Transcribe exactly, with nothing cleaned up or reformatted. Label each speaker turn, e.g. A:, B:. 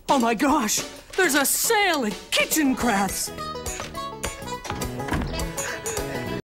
A: Oh my gosh, there's a sale at Kitchen Crafts.